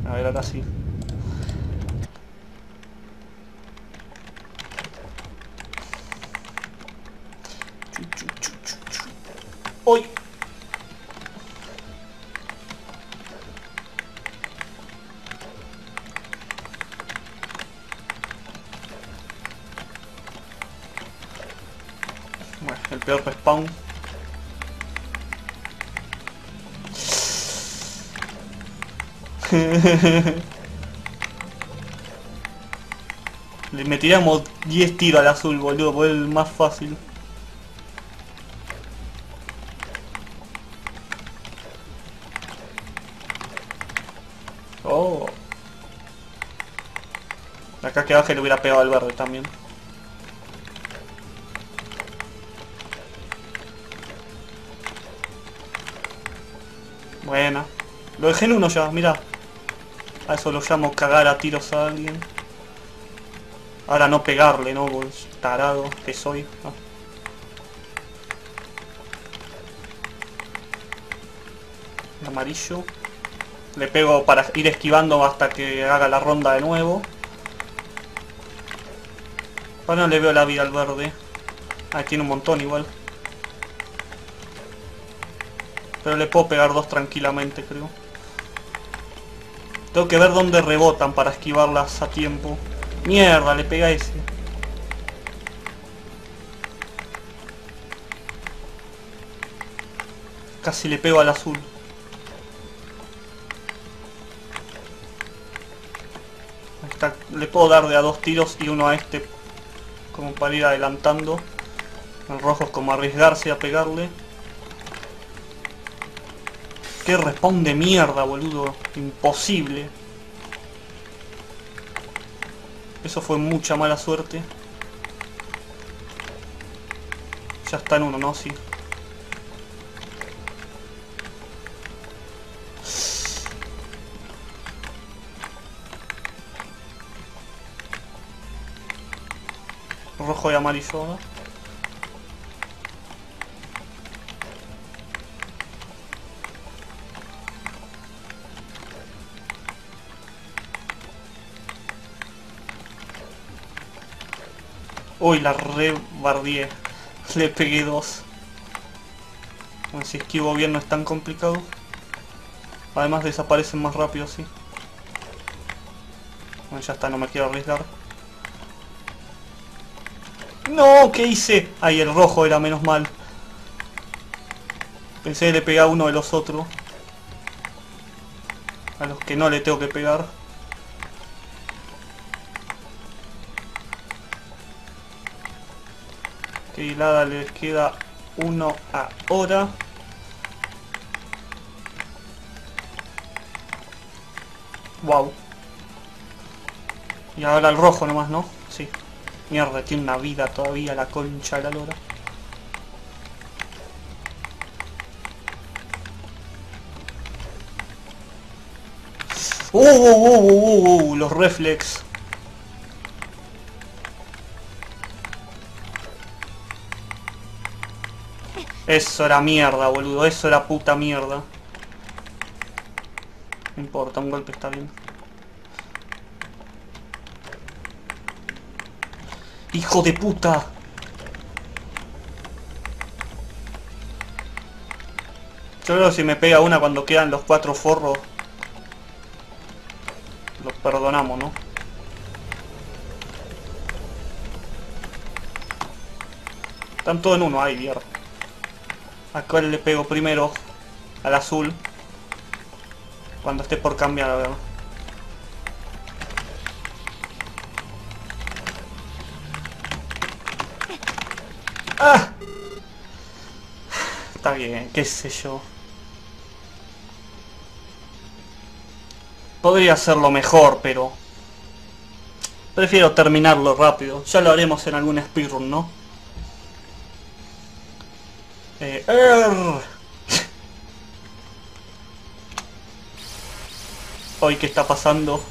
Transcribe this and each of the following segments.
A ver, ahora sí. ¡Uy! Bueno, el peor respawn. Le metíamos 10 tiros al azul, boludo, porque es el más fácil. Oh. Acá que baje le hubiera pegado al verde también. Buena. Lo dejé en uno ya, mira. A eso lo llamo cagar a tiros a alguien. Ahora no pegarle, ¿no? Pues tarado que soy. Ah. El amarillo. Le pego para ir esquivando hasta que haga la ronda de nuevo. Ahora no le veo la vida al verde. Ahí tiene un montón igual. Pero le puedo pegar dos tranquilamente, creo. Tengo que ver dónde rebotan para esquivarlas a tiempo. Mierda, le pega ese. Casi le pego al azul. Ahí está. Le puedo dar de a dos tiros y uno a este como para ir adelantando. El rojo es como arriesgarse a pegarle. Qué respawn de mierda, boludo. Imposible. Eso fue mucha mala suerte. Ya está en uno, ¿no? Sí. Rojo y amarillo, ¿no? Uy, la rebardié. Le pegué dos. Bueno, si esquivo bien no es tan complicado. Además desaparecen más rápido, sí. Bueno, ya está, no me quiero arriesgar. ¡No! ¿Qué hice? Ay, el rojo era, menos mal. Pensé que le pegaba a uno de los otros. A los que no le tengo que pegar. Que hilada le queda uno ahora. Wow. Y ahora el rojo nomás, ¿no? Sí. Mierda, tiene una vida todavía la concha de la lora. Los reflex. Eso era mierda, boludo. Eso era puta mierda. No importa, un golpe está bien. ¡Hijo de puta! Yo creo que si me pega una cuando quedan los 4 forros, los perdonamos, ¿no? Están todos en uno, ahí, mierda. ¿A cuál le pego primero? Al azul. Cuando esté por cambiar, a ver. ¡Ah! Está bien, qué sé yo. Podría hacerlo mejor, pero prefiero terminarlo rápido. Ya lo haremos en algún speedrun, ¿no? Hoy, ¿qué está pasando?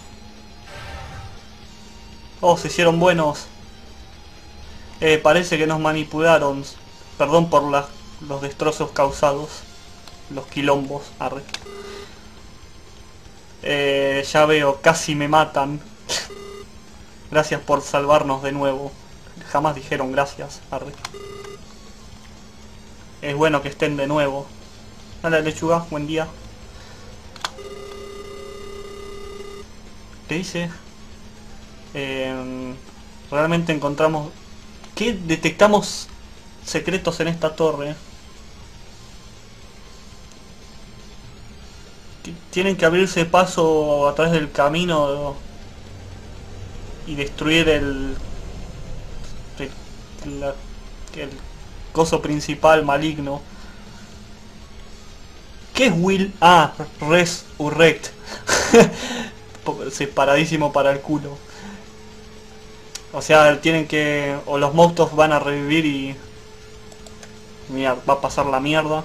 Oh, se hicieron buenos. Parece que nos manipularon. Perdón por los destrozos causados. Los quilombos. Arre. Ya veo, casi me matan. Gracias por salvarnos de nuevo. Jamás dijeron gracias. Arre. Es bueno que estén de nuevo. Hola lechuga, buen día. ¿Qué dice? Realmente encontramos... ¿Qué? Detectamos secretos en esta torre. Tienen que abrirse paso a través del camino y destruir el coso principal maligno. ¿Qué es Will? Ah, Resurrect. Separadísimo para el culo. O sea, tienen que... O los monstruos van a revivir y... Mira, va a pasar la mierda.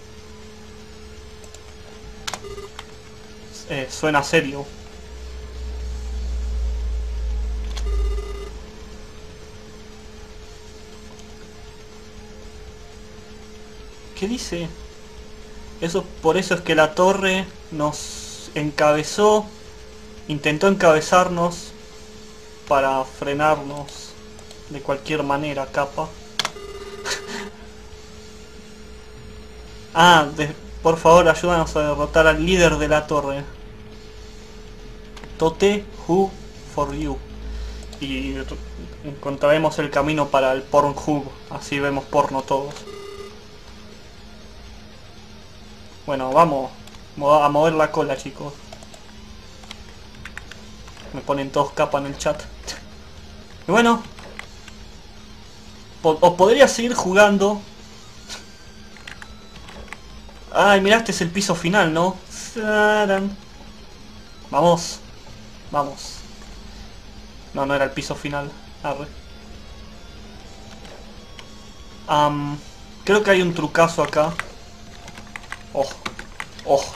Suena serio. ¿Qué dice? Por eso es que la torre nos encabezó. Intentó encabezarnos para frenarnos de cualquier manera, capa. Ah, por favor, ayúdanos a derrotar al líder de la torre. Tote Who for you. Y encontraremos el camino para el Pornhub. Así vemos porno todos. Bueno, vamos a mover la cola, chicos. Me ponen todos capa en el chat. Y bueno, o podría seguir jugando. Ay, mirá, este es el piso final, ¿no? Vamos. Vamos. No, no era el piso final. Arre. Creo que hay un trucazo acá. Oh. Oh.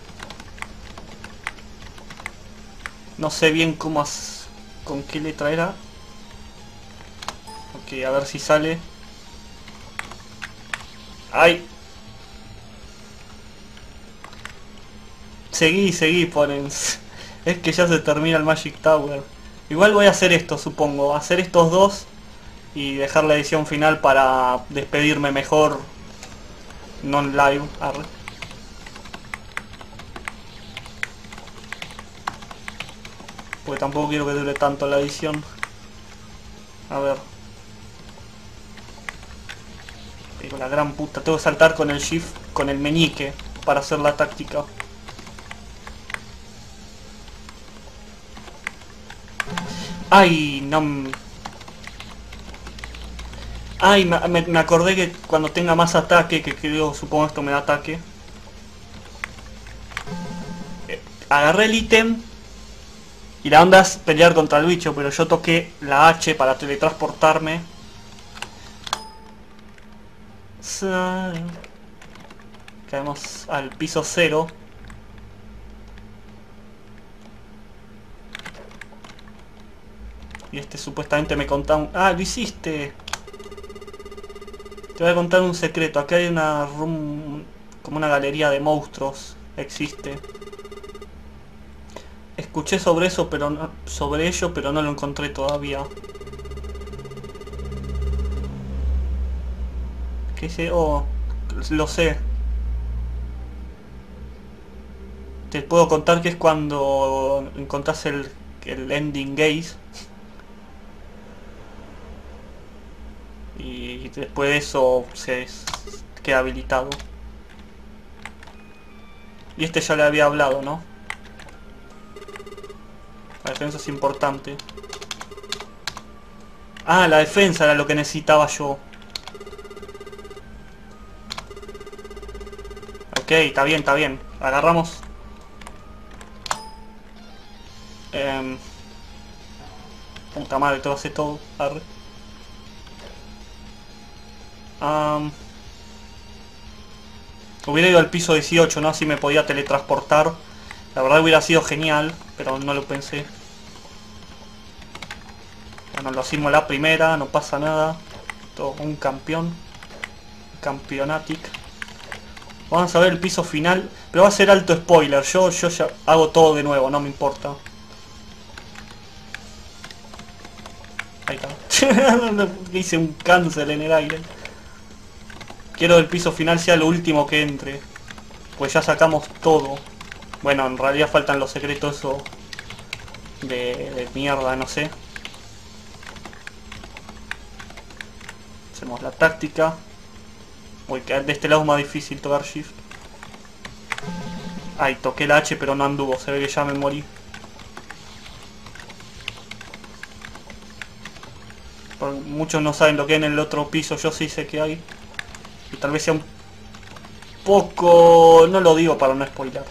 No sé bien cómo con qué letra era. Ok, a ver si sale. ¡Ay! Seguí, ponen. Es que ya se termina el Magic Tower. Igual voy a hacer esto, supongo. Hacer estos dos y dejar la edición final para despedirme mejor. Non live. Arre. Porque tampoco quiero que dure tanto la edición. A ver. Digo, la gran puta. Tengo que saltar con el shift, con el meñique, para hacer la táctica. Ay, no. Ay, me acordé que cuando tenga más ataque, que creo, supongo esto me da ataque. Agarré el ítem. Y la onda es pelear contra el bicho, pero yo toqué la H para teletransportarme. Caemos al piso 0. Y este supuestamente me contaba un... ¡Ah, lo hiciste! Te voy a contar un secreto. Acá hay una room... como una galería de monstruos. Existe. Escuché sobre eso, pero no, sobre ello, pero no lo encontré todavía. ¿Qué dice? Oh, lo sé. Te puedo contar que es cuando encontrás el ending gaze. Y después de eso se queda habilitado. Y este ya le había hablado, ¿no? La defensa es importante. Ah, la defensa era lo que necesitaba yo. Ok, está bien, está bien. Agarramos. Puta madre, todo hace todo. Arre. Hubiera ido al piso 18, ¿no? Así me podía teletransportar. La verdad hubiera sido genial, pero no lo pensé. Bueno, lo hicimos la primera, no pasa nada. Todo un campeón. Campeonatic. Vamos a ver el piso final, pero va a ser alto spoiler. Yo ya hago todo de nuevo, no me importa. Ahí está. Hice un cancel en el aire. Quiero que el piso final sea lo último que entre. Pues ya sacamos todo. Bueno, en realidad faltan los secretos eso de mierda, no sé. Hacemos la táctica. Uy, que de este lado es más difícil tocar shift. Ay, toqué la H pero no anduvo, se ve que ya me morí. Muchos no saben lo que hay en el otro piso, yo sí sé que hay. Y tal vez sea un poco... no lo digo para no spoiler.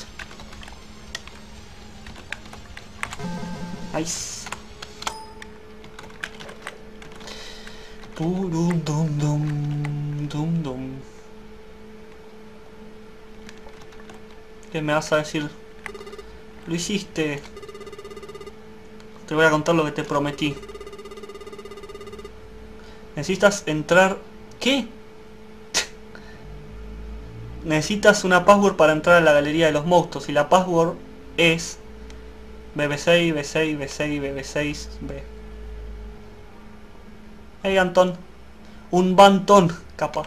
Nice. Turum dum dum dum dum. ¿Qué me vas a decir? Lo hiciste. Te voy a contar lo que te prometí. Necesitas entrar... ¿Qué? Necesitas una password para entrar a la galería de los monstruos. Y la password es... BB6, B6, B6, BB6, B. Hey Anton. Un bantón, capa.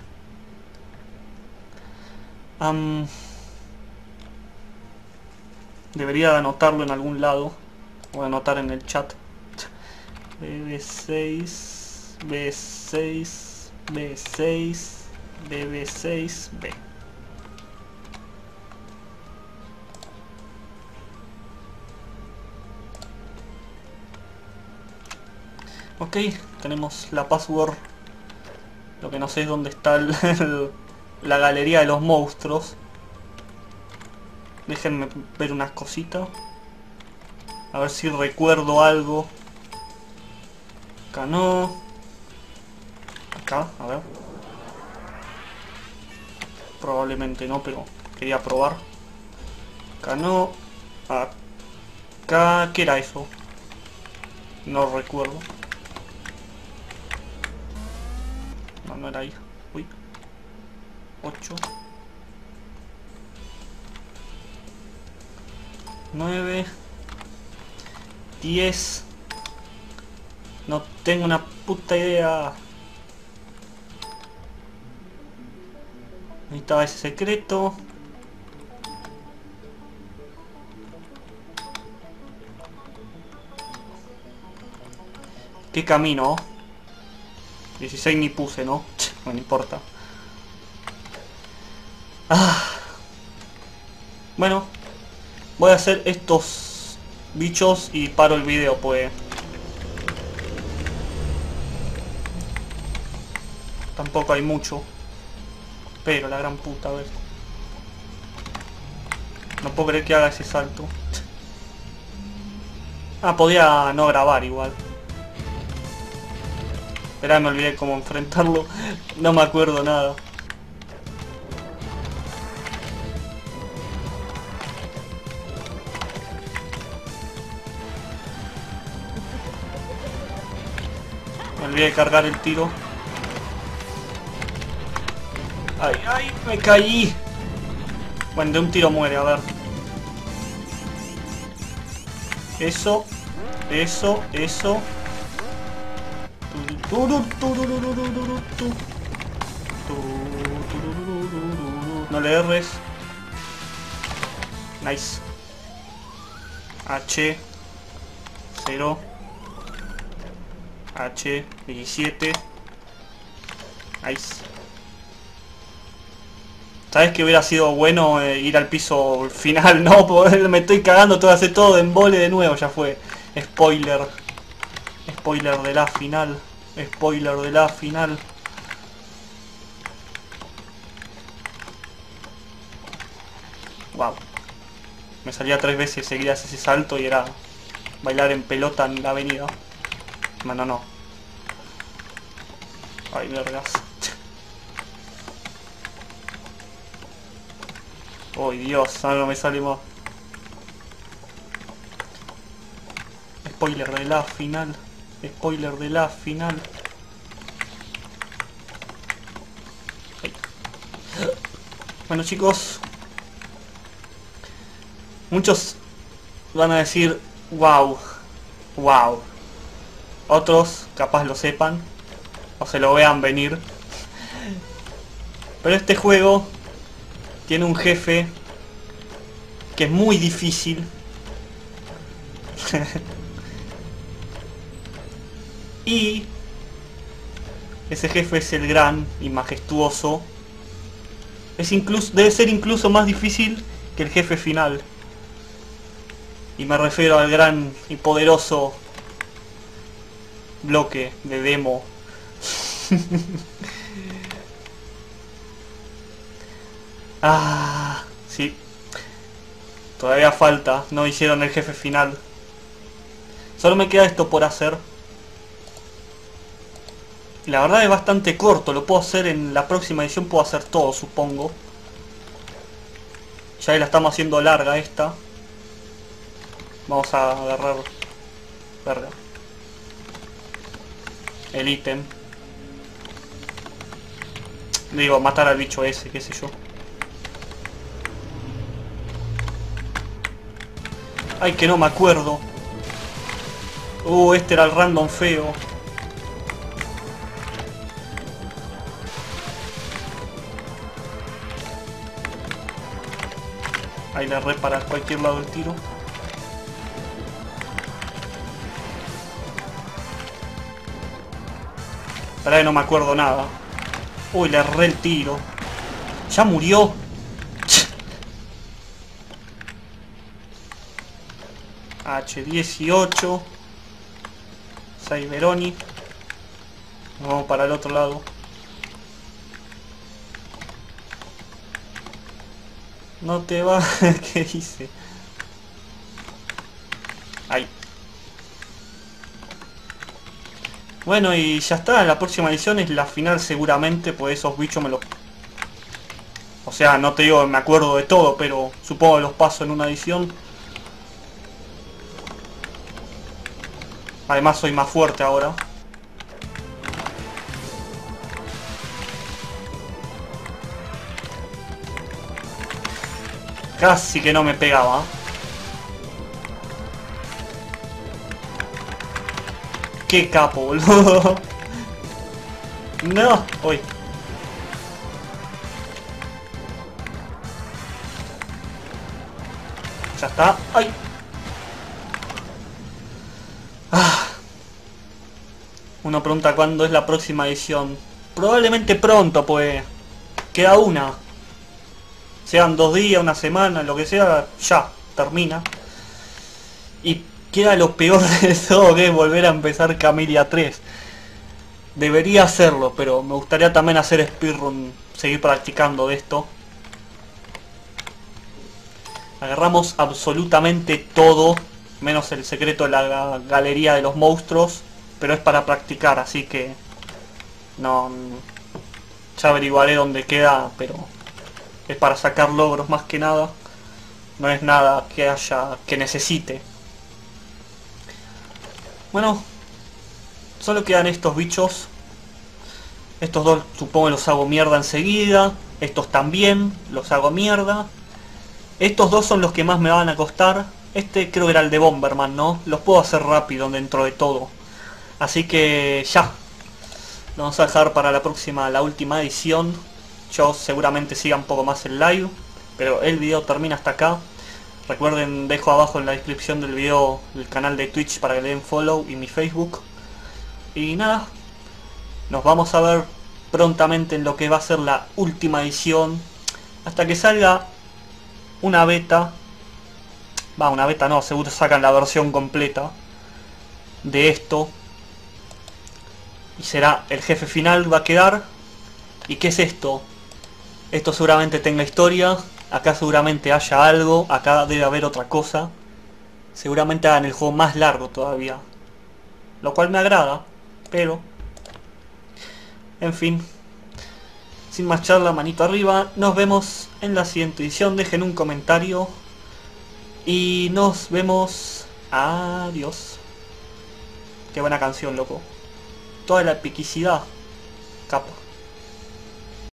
Debería anotarlo en algún lado. Voy a anotar en el chat. BB6, B6, B6, BB6, B. Ok, tenemos la password. Lo que no sé es dónde está la galería de los monstruos. Déjenme ver unas cositas. A ver si recuerdo algo. Acá no. Acá, a ver. Probablemente no, pero quería probar. Acá no. Acá... ¿qué era eso? No recuerdo. No, no era ahí. Uy. 8. 9. 10. No tengo una puta idea. Ahí estaba ese secreto. ¿Qué camino? 16 ni puse, ¿no? No me importa. Bueno, voy a hacer estos bichos y paro el video, pues. Tampoco hay mucho. Pero la gran puta, a ver. No puedo creer que haga ese salto. Podía no grabar igual. Esperá, me olvidé cómo enfrentarlo. No me acuerdo nada. Me olvidé de cargar el tiro. ¡Ay, ay! ¡Me caí! Bueno, de un tiro muere, a ver. Eso. Eso, eso. No le erres. Nice. H 0 H 17. Nice. ¿Sabes que hubiera sido bueno ir al piso final? No, porque me estoy cagando, tengo que hacer todo de embole de nuevo, ya fue. Spoiler. Spoiler de la final. Spoiler de la final. Wow. Me salía 3 veces seguidas ese salto y era bailar en pelota en la avenida. Bueno, no. Ay, vergas. Ay, Dios, ahora no me sale más. Spoiler de la final. Spoiler de la final. Ay. Bueno chicos, muchos van a decir wow, wow. Otros capaz lo sepan o se lo vean venir. Pero este juego tiene un jefe que es muy difícil. Y ese jefe es el gran y majestuoso. Debe ser incluso más difícil que el jefe final. Y me refiero al gran y poderoso bloque de demo. Ah, sí. Todavía falta, no hicieron el jefe final. Solo me queda esto por hacer. Y la verdad es bastante corto, lo puedo hacer en la próxima edición, puedo hacer todo, supongo. Ya la estamos haciendo larga esta. Vamos a agarrar... verga. El ítem. Digo, matar al bicho ese, qué sé yo. Ay, que no me acuerdo. Este era el random feo. Ahí le re para cualquier lado el tiro. Ahora que no me acuerdo nada. Uy, le erré el tiro. Ya murió. H18. Cyberoni. Vamos para el otro lado. No te va. ¿Qué hice? Ahí. Bueno, y ya está. La próxima edición es la final seguramente. Pues esos bichos me los... O sea, no te digo me acuerdo de todo, pero supongo que los paso en una edición. Además soy más fuerte ahora. Casi que no me pegaba. Qué capo, boludo. No, uy. Ya está. Ay. Uno pregunta cuándo es la próxima edición. Probablemente pronto, pues. Queda una. Sean 2 días, una semana, lo que sea, ya, termina. Y queda lo peor de todo, que es volver a empezar Camellia 3. Debería hacerlo, pero me gustaría también hacer speedrun, seguir practicando de esto. Agarramos absolutamente todo, menos el secreto de la galería de los monstruos, pero es para practicar, así que no, ya averiguaré dónde queda, pero es para sacar logros más que nada. No es nada que necesite. Bueno, solo quedan estos bichos. Estos dos supongo los hago mierda enseguida. Estos también los hago mierda. Estos dos son los que más me van a costar. Este creo que era el de Bomberman, ¿no? Los puedo hacer rápido dentro de todo. Así que ya. Lo vamos a dejar para la próxima, la última edición. Yo seguramente siga un poco más el live, pero el video termina hasta acá. Recuerden, dejo abajo en la descripción del video el canal de Twitch para que le den follow y mi Facebook. Y nada, nos vamos a ver prontamente en lo que va a ser la última edición. Hasta que salga una beta. Va, una beta no, seguro sacan la versión completa de esto. Y será el jefe final, va a quedar. ¿Y qué es esto? Esto seguramente tenga historia. Acá seguramente haya algo. Acá debe haber otra cosa. Seguramente hagan el juego más largo todavía. Lo cual me agrada. Pero... en fin. Sin más charla, manito arriba. Nos vemos en la siguiente edición. Dejen un comentario. Y nos vemos. Adiós. Qué buena canción, loco. Toda la epicidad. Capa.